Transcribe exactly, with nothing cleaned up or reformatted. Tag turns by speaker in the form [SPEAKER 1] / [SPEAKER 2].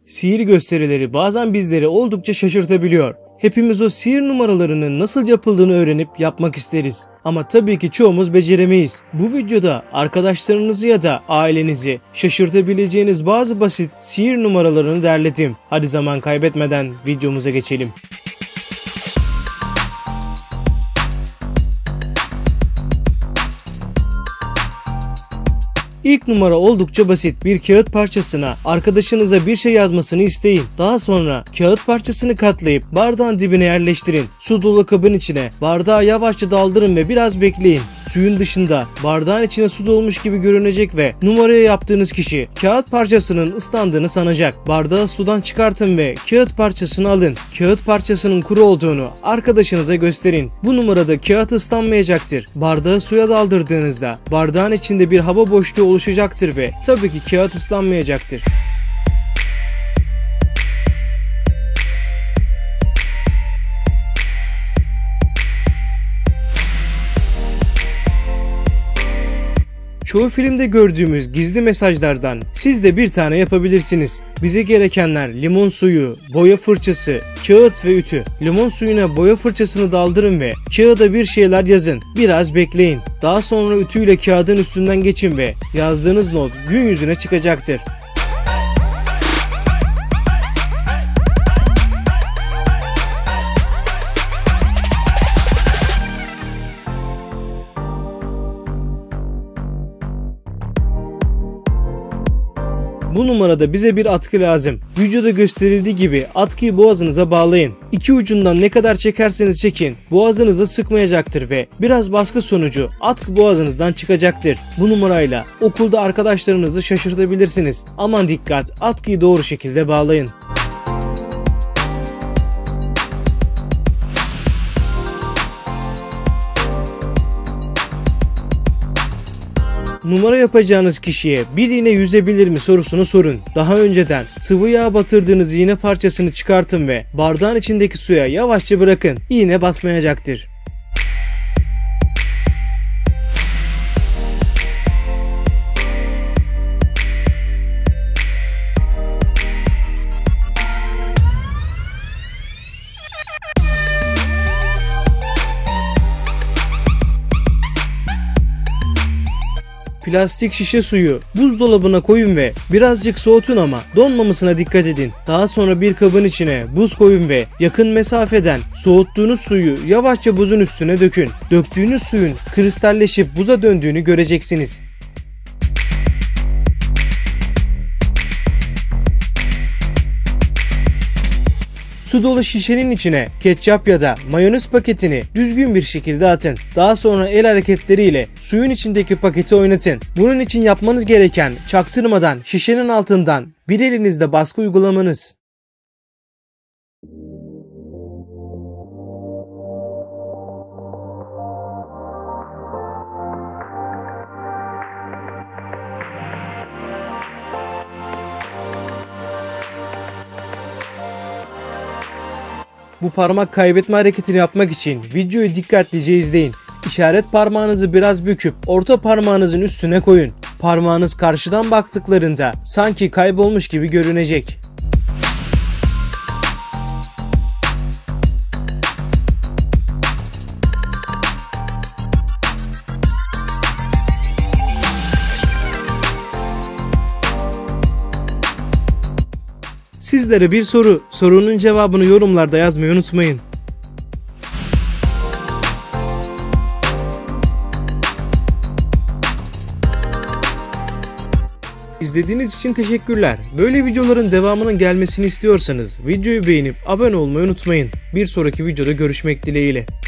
[SPEAKER 1] Sihir gösterileri bazen bizleri oldukça şaşırtabiliyor. Hepimiz o sihir numaralarının nasıl yapıldığını öğrenip yapmak isteriz. Ama tabii ki çoğumuz beceremeyiz. Bu videoda arkadaşlarınızı ya da ailenizi şaşırtabileceğiniz bazı basit sihir numaralarını derledim. Hadi zaman kaybetmeden videomuza geçelim. İlk numara oldukça basit. Bir kağıt parçasına arkadaşınıza bir şey yazmasını isteyin. Daha sonra kağıt parçasını katlayıp bardağın dibine yerleştirin. Su dolu kabın içine bardağı yavaşça daldırın ve biraz bekleyin. Suyun dışında bardağın içine su dolmuş gibi görünecek ve numarayı yaptığınız kişi kağıt parçasının ıslandığını sanacak. Bardağı sudan çıkartın ve kağıt parçasını alın. Kağıt parçasının kuru olduğunu arkadaşınıza gösterin. Bu numarada kağıt ıslanmayacaktır. Bardağı suya daldırdığınızda bardağın içinde bir hava boşluğu oluşacaktır ve tabii ki kağıt ıslanmayacaktır. Çoğu filmde gördüğümüz gizli mesajlardan siz de bir tane yapabilirsiniz. Bize gerekenler limon suyu, boya fırçası, kağıt ve ütü. Limon suyuna boya fırçasını daldırın ve kağıda bir şeyler yazın. Biraz bekleyin. Daha sonra ütüyle kağıdın üstünden geçin ve yazdığınız not gün yüzüne çıkacaktır. Bu numarada bize bir atkı lazım. Videoda gösterildiği gibi atkıyı boğazınıza bağlayın. İki ucundan ne kadar çekerseniz çekin, boğazınıza sıkmayacaktır ve biraz baskı sonucu atkı boğazınızdan çıkacaktır. Bu numarayla okulda arkadaşlarınızı şaşırtabilirsiniz. Aman dikkat, atkıyı doğru şekilde bağlayın. Numara yapacağınız kişiye bir iğne yüzebilir mi sorusunu sorun. Daha önceden sıvı yağ batırdığınız iğne parçasını çıkartın ve bardağın içindeki suya yavaşça bırakın. İğne batmayacaktır. Plastik şişe suyu buzdolabına koyun ve birazcık soğutun ama donmamasına dikkat edin. Daha sonra bir kabın içine buz koyun ve yakın mesafeden soğuttuğunuz suyu yavaşça buzun üstüne dökün. Döktüğünüz suyun kristalleşip buza döndüğünü göreceksiniz. Su dolu şişenin içine ketçap ya da mayonez paketini düzgün bir şekilde atın. Daha sonra el hareketleriyle suyun içindeki paketi oynatın. Bunun için yapmanız gereken çaktırmadan şişenin altından bir elinizde baskı uygulamanız. Bu parmak kaybetme hareketini yapmak için videoyu dikkatlice izleyin. İşaret parmağınızı biraz büküp orta parmağınızın üstüne koyun. Parmağınız karşıdan baktıklarında sanki kaybolmuş gibi görünecek. Sizlere bir soru, sorunun cevabını yorumlarda yazmayı unutmayın. İzlediğiniz için teşekkürler. Böyle videoların devamının gelmesini istiyorsanız videoyu beğenip abone olmayı unutmayın. Bir sonraki videoda görüşmek dileğiyle.